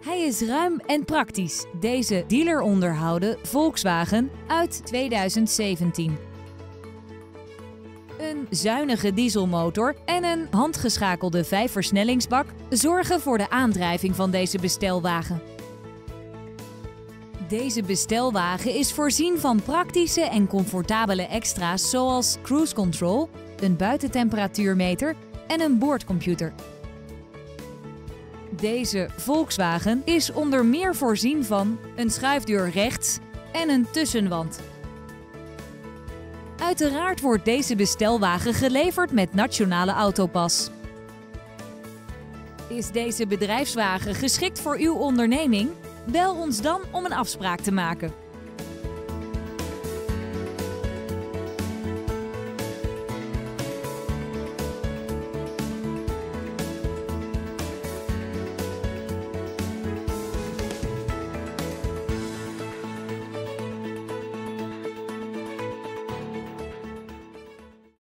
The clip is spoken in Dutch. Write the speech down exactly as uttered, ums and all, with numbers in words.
Hij is ruim en praktisch, deze dealer onderhouden Volkswagen uit tweeduizend zeventien. Een zuinige dieselmotor en een handgeschakelde vijfversnellingsbak zorgen voor de aandrijving van deze bestelwagen. Deze bestelwagen is voorzien van praktische en comfortabele extra's zoals cruise control, een buitentemperatuurmeter en een boordcomputer. Deze Volkswagen is onder meer voorzien van een schuifdeur rechts en een tussenwand. Uiteraard wordt deze bestelwagen geleverd met Nationale Autopas. Is deze bedrijfswagen geschikt voor uw onderneming? Bel ons dan om een afspraak te maken.